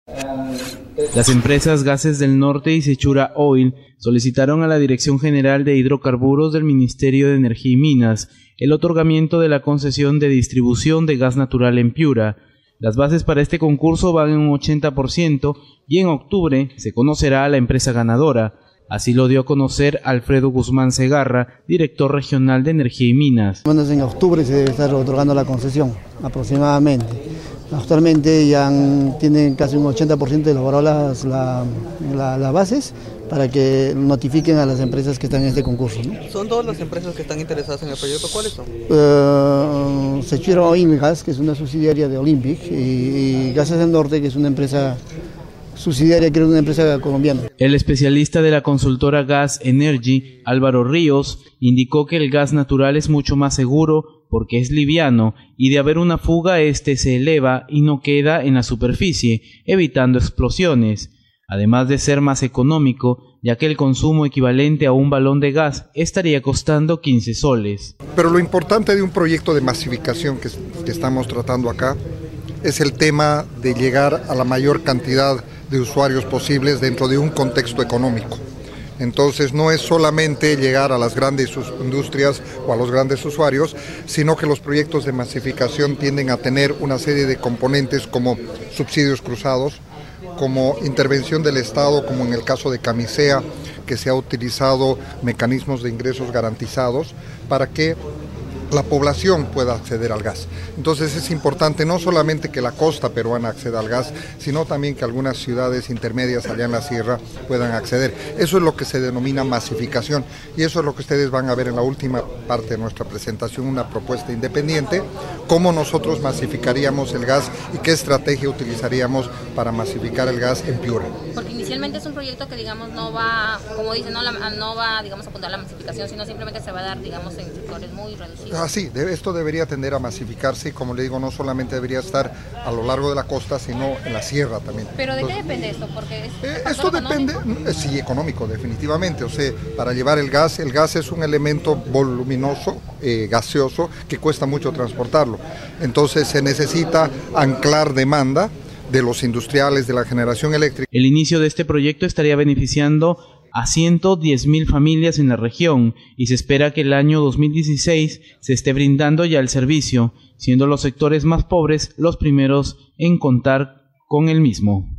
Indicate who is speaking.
Speaker 1: Las empresas Gases del Norte y Sechura Oil solicitaron a la Dirección General de Hidrocarburos del Ministerio de Energía y Minas el otorgamiento de la concesión de distribución de gas natural en Piura. Las bases para este concurso van en un 80% y en octubre se conocerá a la empresa ganadora. Así lo dio a conocer Alfredo Guzmán Segarra, director regional de Energía y Minas.
Speaker 2: Bueno, en octubre se debe estar otorgando la concesión, aproximadamente. Actualmente ya tienen casi un 80% de elaboradas las bases para que notifiquen a las empresas que están en este concurso, ¿no?
Speaker 3: ¿Son todas las empresas que están interesadas en el proyecto? ¿Cuáles son?
Speaker 2: Sechura Oil Gas, que es una subsidiaria de Olympic, y Gases del Norte, que es una empresa subsidiaria, que es una empresa colombiana.
Speaker 1: El especialista de la consultora Gas Energy, Álvaro Ríos, indicó que el gas natural es mucho más seguro porque es liviano y de haber una fuga este se eleva y no queda en la superficie, evitando explosiones. Además de ser más económico, ya que el consumo equivalente a un balón de gas estaría costando 15 soles.
Speaker 4: Pero lo importante de un proyecto de masificación que estamos tratando acá es el tema de llegar a la mayor cantidad de usuarios posibles dentro de un contexto económico. Entonces no es solamente llegar a las grandes industrias o a los grandes usuarios, sino que los proyectos de masificación tienden a tener una serie de componentes como subsidios cruzados, como intervención del Estado, como en el caso de Camisea, que se ha utilizado mecanismos de ingresos garantizados para que la población pueda acceder al gas. Entonces es importante no solamente que la costa peruana acceda al gas, sino también que algunas ciudades intermedias allá en la sierra puedan acceder. Eso es lo que se denomina masificación y eso es lo que ustedes van a ver en la última parte de nuestra presentación, una propuesta independiente, cómo nosotros masificaríamos el gas y qué estrategia utilizaríamos para masificar el gas en Piura.
Speaker 5: Porque inicialmente es un proyecto que, digamos, no va, como dicen, no va, digamos, a apuntar a la masificación, sino simplemente se va a dar, digamos, en sectores muy reducidos.
Speaker 4: Sí, esto debería tender a masificarse y, como le digo, no solamente debería estar a lo largo de la costa, sino en la sierra también.
Speaker 5: ¿Pero de qué depende esto? Porque
Speaker 4: esto depende, sí, económico, definitivamente. O sea, para llevar el gas es un elemento voluminoso, gaseoso, que cuesta mucho transportarlo. Entonces se necesita anclar demanda de los industriales, de la generación eléctrica.
Speaker 1: El inicio de este proyecto estaría beneficiando a 110,000 familias en la región y se espera que el año 2016 se esté brindando ya el servicio, siendo los sectores más pobres los primeros en contar con el mismo.